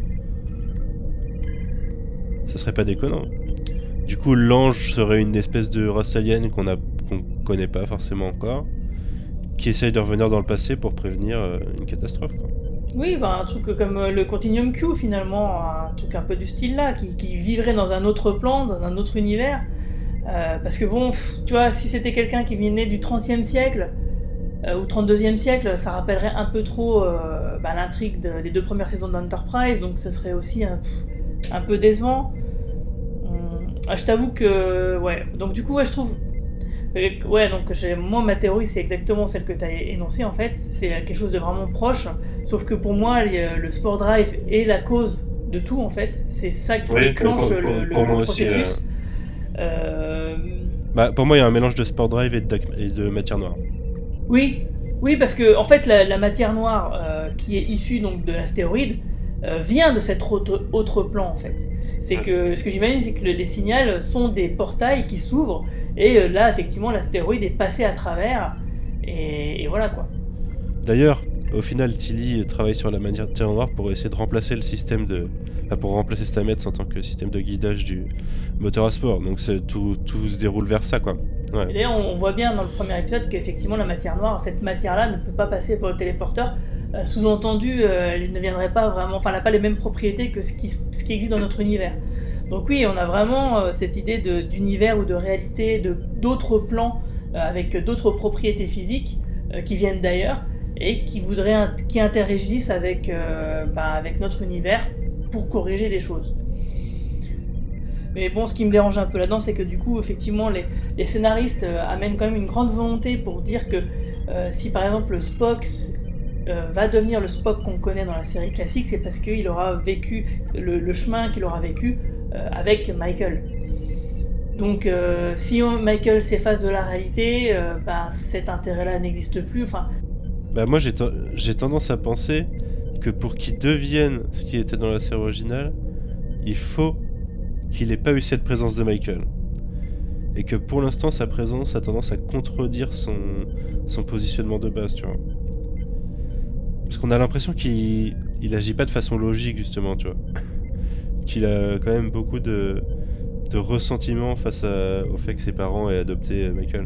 Ça serait pas déconnant. Du coup, l'ange serait une espèce de race alien qu'on a, qu'on connaît pas forcément encore, qui essaye de revenir dans le passé pour prévenir euh, une catastrophe, quoi. Oui, bah, un truc comme euh, le Continuum Q finalement, un truc un peu du style là, qui, qui vivrait dans un autre plan, dans un autre univers. Euh, parce que bon, pff, tu vois, si c'était quelqu'un qui venait du trentième siècle, euh, ou trente-deuxième siècle, ça rappellerait un peu trop euh, bah, l'intrigue de, des deux premières saisons d'Enterprise, donc ce serait aussi un, pff, un peu décevant. Hum, ah, je t'avoue que, ouais, donc du coup, ouais, je trouve... Ouais, donc j'ai, moi ma théorie c'est exactement celle que tu as énoncée en fait, c'est quelque chose de vraiment proche, sauf que pour moi le spore drive est la cause de tout en fait, c'est ça qui oui, déclenche pour, pour, le, pour le, le processus. Aussi, euh... Euh... Bah, pour moi il y a un mélange de spore drive et de, et de matière noire. Oui, oui parce que en fait la, la matière noire euh, qui est issue donc de l'astéroïde euh, vient de cet autre, autre plan en fait. C'est que ce que j'imagine, c'est que le, les signaux sont des portails qui s'ouvrent, et euh, là, effectivement, l'astéroïde est passé à travers, et, et voilà quoi. D'ailleurs, au final, Tilly travaille sur la matière noire pour essayer de remplacer le système de... Enfin, pour remplacer Stamets en tant que système de guidage du moteur à spore, donc c'est, tout, tout se déroule vers ça, quoi. Ouais. Et d'ailleurs, on voit bien dans le premier épisode qu'effectivement, la matière noire, cette matière-là ne peut pas passer par le téléporteur. Euh, sous-entendu, euh, elle ne viendrait pas vraiment, enfin, elle n'a pas les mêmes propriétés que ce qui, ce qui existe dans notre univers. Donc oui, on a vraiment euh, cette idée de, d'univers ou de réalité, de, d'autres plans euh, avec d'autres propriétés physiques euh, qui viennent d'ailleurs et qui voudraient, qui interagissent avec, euh, bah, avec notre univers pour corriger des choses. Mais bon, ce qui me dérange un peu là-dedans, c'est que du coup, effectivement, les, les scénaristes euh, amènent quand même une grande volonté pour dire que euh, si par exemple Spock Euh, va devenir le Spock qu'on connaît dans la série classique, c'est parce qu'il aura vécu le, le chemin qu'il aura vécu euh, avec Michael. Donc euh, si on, Michael s'efface de la réalité, euh, bah, cet intérêt-là n'existe plus. Enfin... Bah moi j'ai, te- j'ai tendance à penser que pour qu'il devienne ce qui était dans la série originale, il faut qu'il ait pas eu cette présence de Michael. Et que pour l'instant sa présence a tendance à contredire son, son positionnement de base, tu vois. Parce qu'on a l'impression qu'il il agit pas de façon logique, justement, tu vois. Qu'il a quand même beaucoup de, de ressentiment face à, au fait que ses parents aient adopté Michael.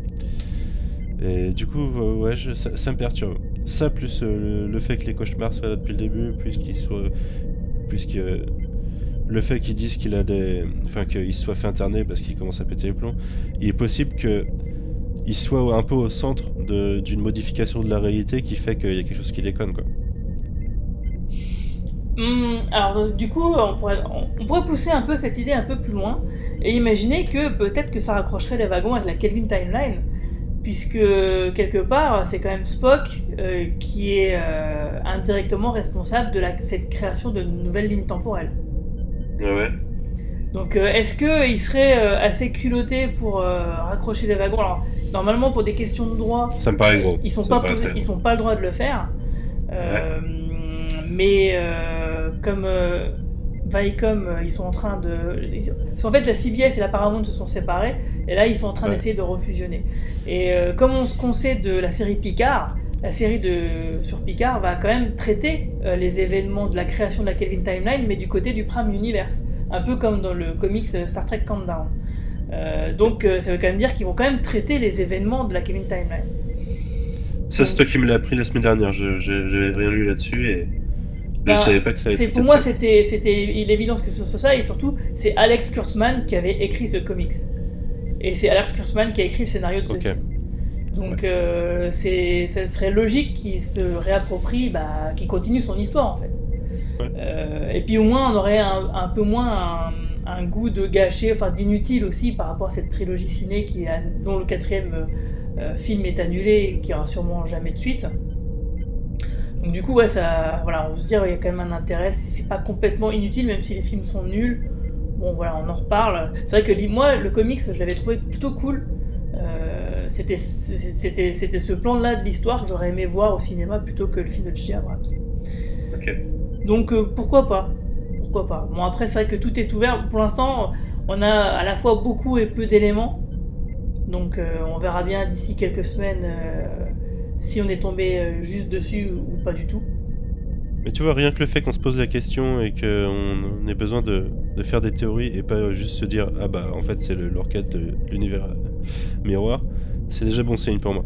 Et du coup, ouais, je, ça, ça me perturbe. Ça, plus euh, le, le fait que les cauchemars soient là depuis le début, plus qu'il soit... Puisque euh, le fait qu'ils disent qu'il a des... Enfin, qu'il se soit fait interner parce qu'il commence à péter les plombs, il est possible que... il soit un peu au centre de, d'une modification de la réalité qui fait qu'il y a quelque chose qui déconne, quoi. Hum, alors du coup, on pourrait, on pourrait pousser un peu cette idée un peu plus loin et imaginer que peut-être que ça raccrocherait les wagons avec la Kelvin Timeline, puisque quelque part, c'est quand même Spock euh, qui est euh, indirectement responsable de la, cette création de nouvelles lignes temporelles. Ouais, ouais. Donc euh, est-ce qu'il serait euh, assez culotté pour euh, raccrocher les wagons? Alors normalement pour des questions de droit, ça me paraît gros. Ils sont ça pas posé, ils sont pas le droit de le faire. Euh, ouais. Mais euh, comme euh, Viacom, ils sont en train de, parce qu'en fait la C B S et la Paramount se sont séparés et là ils sont en train ouais. d'essayer de refusionner. Et euh, comme on, qu'on sait de la série Picard, la série de sur Picard va quand même traiter euh, les événements de la création de la Kelvin Timeline, mais du côté du Prime Universe. Un peu comme dans le comics Star Trek Countdown. Euh, donc euh, ça veut quand même dire qu'ils vont quand même traiter les événements de la Kelvin Timeline. Ça donc, c'est toi qui me l'as appris la semaine dernière, je, je, j'avais rien lu là-dessus et bah, je savais pas que ça allait être. Pour moi ça. c'était, c'était l'évidence que ce soit ça, et surtout c'est Alex Kurtzman qui avait écrit ce comics. Et c'est Alex Kurtzman qui a écrit le scénario de ce okay. film. Donc ouais. euh, c'est, ça serait logique qu'il se réapproprie, bah, qu'il continue son histoire en fait. Ouais. Euh, et puis au moins on aurait un, un peu moins un, un goût de gâcher, enfin d'inutile aussi par rapport à cette trilogie ciné qui a, dont le quatrième euh, film est annulé et qui aura sûrement jamais de suite. Donc du coup, ouais, ça, voilà, on se dit, il y a quand même un intérêt, c'est, c'est pas complètement inutile, même si les films sont nuls. Bon, voilà, on en reparle. C'est vrai que moi, le comics, je l'avais trouvé plutôt cool. Euh, c'était, c'était, c'était ce plan-là de l'histoire que j'aurais aimé voir au cinéma plutôt que le film de J J Abrams. Ok. Donc euh, pourquoi pas Pourquoi pas Bon, après, c'est vrai que tout est ouvert. Pour l'instant, on a à la fois beaucoup et peu d'éléments. Donc euh, on verra bien d'ici quelques semaines euh, si on est tombé euh, juste dessus ou pas du tout. Mais tu vois, rien que le fait qu'on se pose la question et qu'on on ait besoin de, de faire des théories et pas juste se dire ah bah en fait c'est le, l'orchestre de l'univers euh, miroir, c'est déjà bon signe pour moi.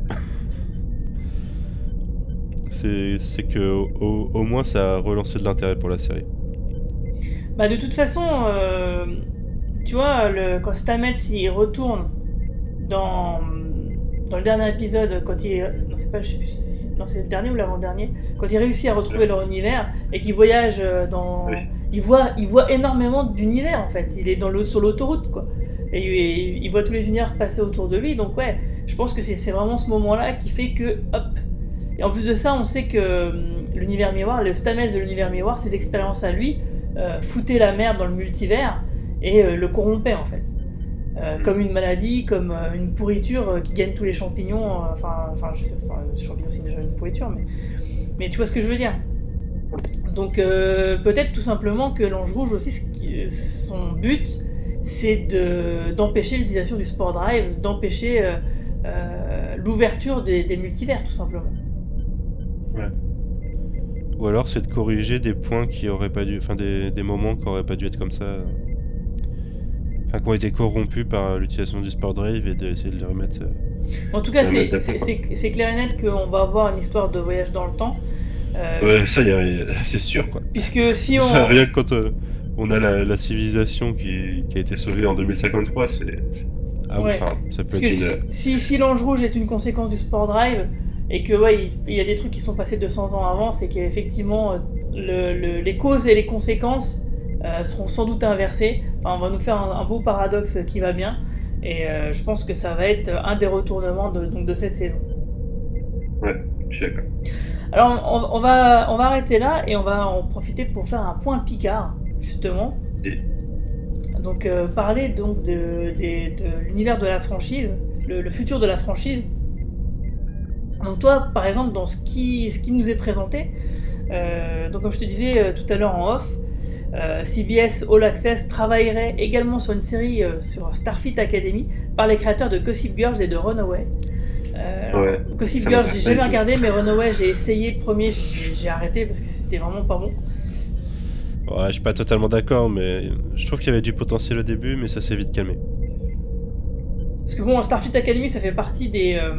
c'est, c'est que au, au moins ça a relancé de l'intérêt pour la série. Bah de toute façon, euh, tu vois, le, quand Stamets il retourne dans, dans le dernier épisode, quand il non c'est pas je sais plus si non, c'est le dernier ou l'avant-dernier, quand il réussit à retrouver leur univers et qu'il voyage dans... Oui. Il, voit, il voit énormément d'univers, en fait. Il est dans le, sur l'autoroute, quoi. Et, et il voit tous les univers passer autour de lui. Donc, ouais, je pense que c'est, c'est vraiment ce moment-là qui fait que, hop... Et en plus de ça, on sait que hum, l'univers miroir, le Stamets de l'univers miroir, ses expériences à lui, euh, foutaient la merde dans le multivers et euh, le corrompaient, en fait. Euh, comme une maladie, comme euh, une pourriture euh, qui gagne tous les champignons. Euh, enfin, enfin, je sais, enfin, les champignons c'est déjà une pourriture, mais, mais tu vois ce que je veux dire. Donc euh, peut-être tout simplement que l'Ange Rouge aussi, ce qui, son but, c'est de, d'empêcher l'utilisation du Spore Drive, d'empêcher euh, euh, l'ouverture des, des multivers, tout simplement. Ouais. Ou alors c'est de corriger des points qui auraient pas dû, enfin des, des moments qui auraient pas dû être comme ça. Enfin, qui ont été corrompus par l'utilisation du Spore Drive et d'essayer de les remettre. Euh, en tout cas, c'est, c'est, c'est, c'est clair et net qu'on va avoir une histoire de voyage dans le temps. Euh, ouais, ça, y a, c'est sûr, quoi. Puisque si on. Ça, rien que quand euh, on a la, la civilisation qui, qui a été sauvée en deux mille cinquante-trois, c'est. Ah, ouais. Enfin, ça peut Parce être que une. Si, si, si l'Ange Rouge est une conséquence du Spore Drive, et que, ouais, il, il y a des trucs qui sont passés deux cents ans avant, c'est qu'effectivement, le, le, les causes et les conséquences. Euh, seront sans doute inversés. Enfin, on va nous faire un, un beau paradoxe qui va bien. Et euh, je pense que ça va être un des retournements de, donc, de cette saison. Ouais, je suis d'accord. Alors, on, on, va, on va arrêter là et on va en profiter pour faire un point Picard, justement. Et... Donc, euh, parler donc de, de, de l'univers de la franchise, le, le futur de la franchise. Donc, toi, par exemple, dans ce qui, ce qui nous est présenté, euh, donc comme je te disais euh, tout à l'heure en off, Euh, C B S All Access travaillerait également sur une série euh, sur Starfleet Academy par les créateurs de Gossip Girl et de Runaway. Euh, ouais, Gossip Girl, j'ai jamais regardé, mais Runaway, j'ai essayé le premier, j'ai, j'ai arrêté parce que c'était vraiment pas bon. Ouais, je suis pas totalement d'accord, mais je trouve qu'il y avait du potentiel au début, mais ça s'est vite calmé. Parce que bon, Starfleet Academy, ça fait partie des... Euh,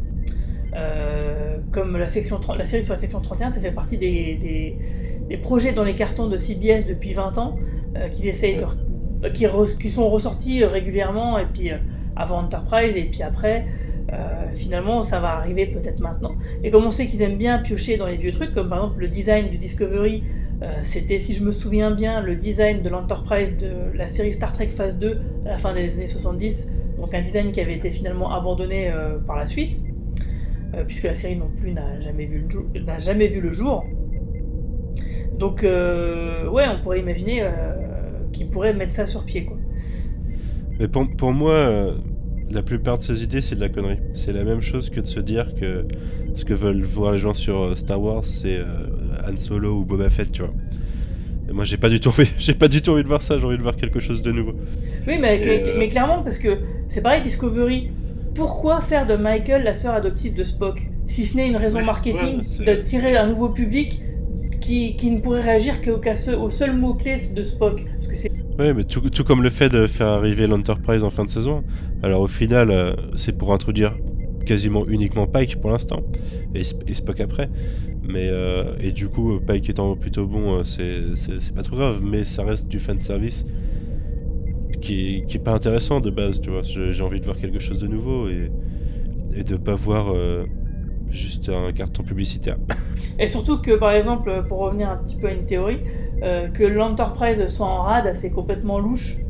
euh, comme la, section, la série sur la section trente et un, ça fait partie des... des des projets dans les cartons de C B S depuis vingt ans, euh, qu'ils essayent de, qui, re, qui sont ressortis régulièrement, et puis euh, avant Enterprise, et puis après, euh, finalement, ça va arriver peut-être maintenant. Et comme on sait qu'ils aiment bien piocher dans les vieux trucs, comme par exemple le design du Discovery, euh, c'était, si je me souviens bien, le design de l'Enterprise de la série Star Trek Phase deux à la fin des années soixante-dix, donc un design qui avait été finalement abandonné euh, par la suite, euh, puisque la série non plus n'a jamais vu le jour. N'a jamais vu le jour. Donc, euh, ouais, on pourrait imaginer euh, qu'ils pourraient mettre ça sur pied, quoi. Mais pour, pour moi, euh, la plupart de ces idées, c'est de la connerie. C'est la même chose que de se dire que ce que veulent voir les gens sur Star Wars, c'est euh, Han Solo ou Boba Fett, tu vois. Et moi, j'ai pas du tout envie, j'ai pas du tout envie de voir ça. J'ai envie de voir quelque chose de nouveau. Oui, mais, Et, euh... mais clairement, parce que c'est pareil, Discovery. Pourquoi faire de Michael la sœur adoptive de Spock, si ce n'est une raison oui, marketing ouais, de tirer un nouveau public qui, qui ne pourrait réagir qu'au, qu'à ce, au seul mot-clé de Spock, parce que c'est... Ouais, mais tout, tout comme le fait de faire arriver l'Enterprise en fin de saison. Alors au final, euh, c'est pour introduire quasiment uniquement Pike pour l'instant, et, et Spock après. Mais euh, et du coup, Pike étant plutôt bon, euh, c'est, c'est, c'est pas trop grave, mais ça reste du fanservice qui est, qui est pas intéressant de base, tu vois. J'ai, j'ai envie de voir quelque chose de nouveau et, et de pas voir euh, juste un carton publicitaire. Et surtout que, par exemple, pour revenir un petit peu à une théorie, euh, que l'Enterprise soit en rade, c'est complètement louche.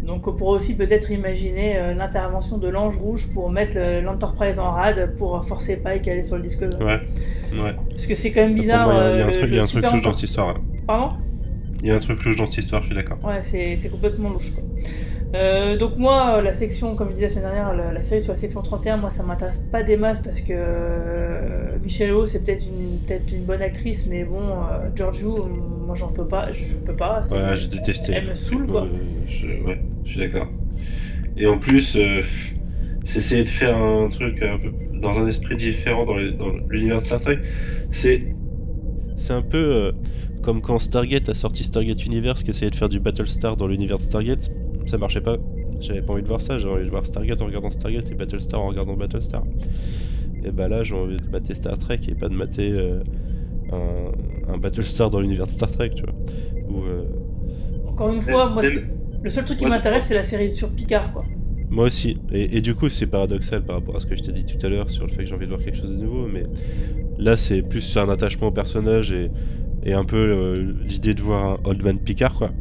Donc on pourrait aussi peut-être imaginer euh, l'intervention de l'Ange Rouge pour mettre le- l'Enterprise en rade pour forcer Pike à aller sur le Discovery. Ouais, ouais. Parce que c'est quand même bizarre. Pour moi, il y a- il y a un euh, truc, le- il y a le un truc super louche dans enter- cette histoire. Là. Pardon ? Il y a un truc louche dans cette histoire, je suis d'accord. Ouais, c'est c'est complètement louche, quoi. Euh, donc moi, la section, comme je disais la semaine dernière, la, la série sur la section trente et un, moi ça m'intéresse pas des masses parce que euh, Michelle Yeoh c'est peut-être une, peut-être une bonne actrice, mais bon, euh, George Wu, moi j'en peux pas, je, je peux pas. c'est- Ouais, j'ai détesté. Elle me saoule, quoi. Euh, je, ouais, je suis d'accord. Et en plus, euh, c'est essayer de faire un truc un peu dans un esprit différent dans les- dans l'univers de Star Trek. C'est c'est un peu euh, comme quand Stargate a sorti Stargate Universe qui essayait de faire du Battlestar dans l'univers de Stargate. Ça marchait pas. J'avais pas envie de voir ça. J'avais envie de voir Stargate en regardant Stargate et Battlestar en regardant Battlestar. Et bah là, j'ai envie de mater Star Trek et pas de mater euh, un, un Battlestar dans l'univers de Star Trek, tu vois. Ou, euh, Encore une fois, moi, Même- c'est- le seul truc qui Ouais, m'intéresse, c'est la série sur Picard, quoi. Moi aussi. Et, et du coup, c'est paradoxal par rapport à ce que je t'ai dit tout à l'heure sur le fait que j'ai envie de voir quelque chose de nouveau. Mais là, c'est plus un attachement au personnage et, et un peu euh, l'idée de voir un Old Man Picard, quoi.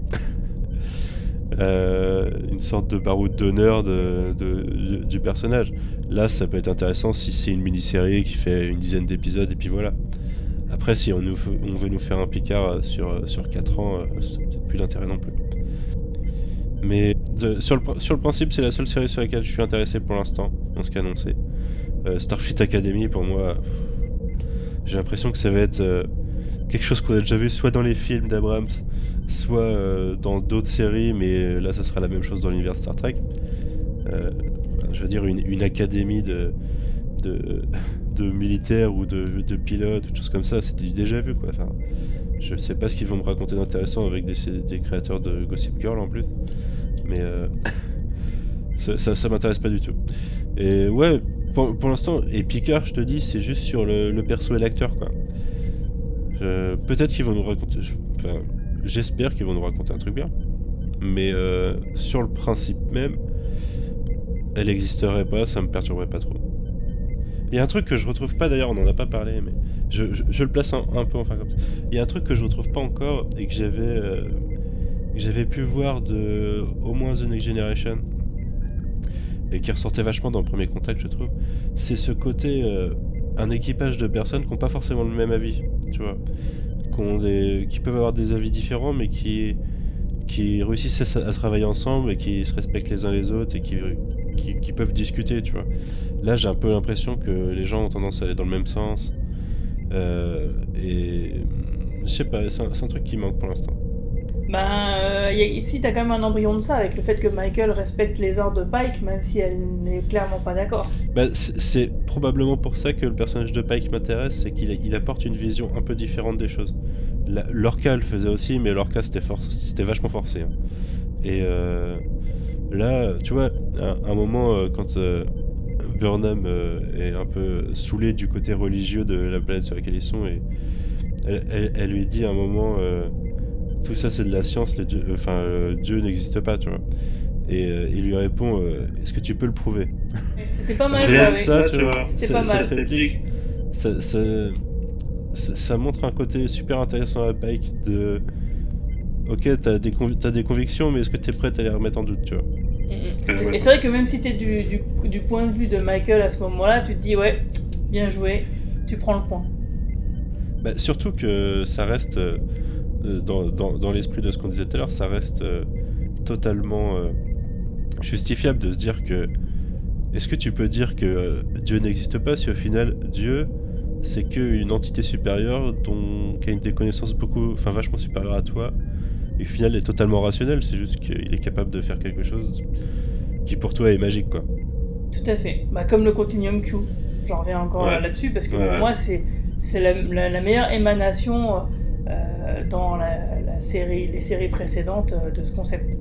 Euh, une sorte de baroud d'honneur de, de- de- du personnage. Là, ça peut être intéressant si c'est une mini-série qui fait une dizaine d'épisodes et puis voilà. Après, si on, nous, f- on veut nous faire un Picard sur, sur quatre ans, euh, c'est peut-être plus d'intérêt non plus. Mais de- sur, le, pr- sur le principe, c'est la seule série sur laquelle je suis intéressé pour l'instant, en ce qu'annoncé. Euh, Starfleet Academy, pour moi, pff, j'ai l'impression que ça va être euh, quelque chose qu'on a déjà vu soit dans les films d'Abrams, soit euh, dans d'autres séries, mais là, ça sera la même chose dans l'univers de Star Trek. Euh, je veux dire, une, une académie de, de, de militaires ou de, de pilotes, ou de choses comme ça, c'est déjà vu, quoi. Enfin, je sais pas ce qu'ils vont me raconter d'intéressant avec des, des créateurs de Gossip Girl en plus, mais euh, ça, ça, ça m'intéresse pas du tout. Et ouais, pour, pour l'instant, et Picard, je te dis, c'est juste sur le, le perso et l'acteur, quoi. Je- Peut-être qu'ils vont nous raconter. je- Enfin, j'espère qu'ils vont nous raconter un truc bien, mais euh, sur le principe même, elle n'existerait pas, ça me perturberait pas trop. Il y a un truc que je retrouve pas d'ailleurs, on en a pas parlé, mais je, je- je le place un, un peu enfin comme ça. Il y a un truc que je retrouve pas encore et que j'avais euh, que j'avais pu voir de au moins The Next Generation et qui ressortait vachement dans le premier contact, je trouve. C'est ce côté euh, un équipage de personnes qui n'ont pas forcément le même avis, tu vois, qui, ont des, qui peuvent avoir des avis différents, mais qui qui réussissent à, à travailler ensemble et qui se respectent les uns les autres et qui, qui, qui peuvent discuter, tu vois. Là, j'ai un peu l'impression que les gens ont tendance à aller dans le même sens. Euh, et je sais pas, c'est un, c'est un truc qui manque pour l'instant. Ben, euh, y a- ici, t'as quand même un embryon de ça, avec le fait que Michael respecte les ordres de Pike, même si elle n'est clairement pas d'accord. Bah, c'est c'est probablement pour ça que le personnage de Pike m'intéresse, c'est qu'il il apporte une vision un peu différente des choses. La- Lorca le faisait aussi, mais Lorca c'était for- c'était vachement forcé. hein. Et euh, là, tu vois, à un moment, euh, quand euh, Burnham euh, est un peu saoulé du côté religieux de la planète sur laquelle ils sont, et elle, elle- elle lui dit à un moment, euh, tout ça c'est de la science, les dieux- enfin euh, Dieu n'existe pas, tu vois. Et euh, il lui répond, euh, est-ce que tu peux le prouver? C'était pas mal, Rien ça, que oui. ça, tu Ouais, vois, c'était c'est- pas cette mal. réplique, ça, ça, ça, ça montre un côté super intéressant à Pike de... Ok, t'as des, convi- t'as des convictions, mais est-ce que t'es prête à les remettre en doute, tu vois? Mm, mm. Et c'est vrai que même si t'es du, du, du point de vue de Michael à ce moment-là, tu te dis, ouais, bien joué, tu prends le point. Bah, surtout que ça reste, euh, dans, dans, dans l'esprit de ce qu'on disait tout à l'heure, ça reste euh, totalement euh, justifiable de se dire que... Est-ce que tu peux dire que euh, Dieu n'existe pas si au final, Dieu, c'est qu'une entité supérieure dont, qui a une des connaissances beaucoup, enfin vachement supérieure à toi, et au final est totalement rationnel, c'est juste qu'il est capable de faire quelque chose qui pour toi est magique, quoi. Tout à fait. Bah, comme le Continuum Q. J'en reviens encore Ouais. là-dessus, parce que Ouais, pour ouais. moi, c'est c'est la, la, la meilleure émanation euh, dans la, la série, les séries précédentes euh, de ce concept.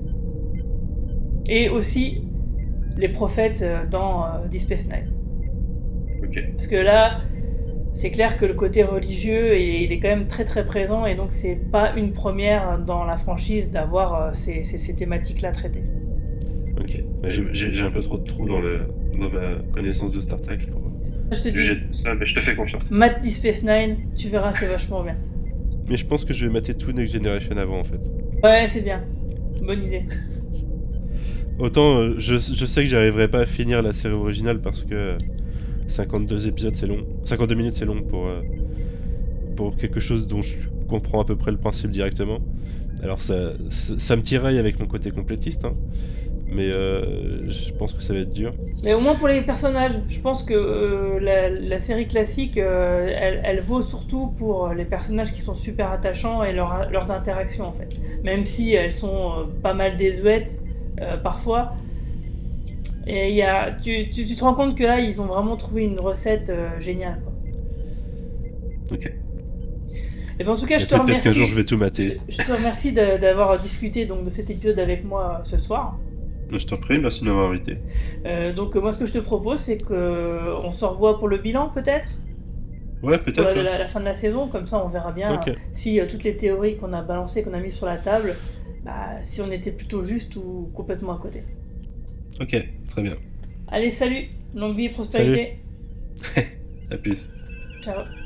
Et aussi les prophètes euh, dans euh, Deep Space Nine. Ok. Parce que là, c'est clair que le côté religieux, il est quand même très très présent, et donc c'est pas une première dans la franchise d'avoir euh, ces, ces, ces thématiques-là traitées. Ok. Bah, j'ai- J'ai j'ai un peu trop de trous dans, le, dans ma connaissance de Star Trek pour Je te dis, Juger de ça, mais je te fais confiance. Matt Deep Space Nine, tu verras, c'est vachement bien. Mais je pense que je vais mater tout Next Generation avant, en fait. Ouais, c'est bien. Bonne idée. Autant euh, je, je sais que j'arriverai pas à finir la série originale parce que euh, cinquante-deux épisodes c'est long. cinquante-deux minutes c'est long pour, euh, pour quelque chose dont je comprends à peu près le principe directement. Alors ça, ça, ça me tiraille avec mon côté complétiste, hein, mais euh, je pense que ça va être dur. Mais au moins pour les personnages, je pense que euh, la, la série classique, euh, elle, elle vaut surtout pour les personnages qui sont super attachants et leur, leurs interactions en fait. Même si elles sont euh, pas mal désuètes euh, parfois. Et il y a, tu, tu, tu te rends compte que là, ils ont vraiment trouvé une recette euh, géniale, quoi. Ok. Et ben en tout cas, Et je te peut-être remercie. qu'un jour je vais tout mater. Je, je te remercie de- d'avoir discuté donc de cet épisode avec moi ce soir. Je t'en prie, merci de m'avoir invité. Euh, donc euh, moi, ce que je te propose, c'est que euh, on se revoit pour le bilan, peut-être, Ouais, pour peut-être. la, ouais. la- la fin de la saison. Comme ça, on verra bien Ok. euh, si euh, toutes les théories qu'on a balancées, qu'on a mises sur la table, bah, si on était plutôt juste ou complètement à côté. Ok, très bien. Allez, salut, longue vie et prospérité. À plus. Ciao.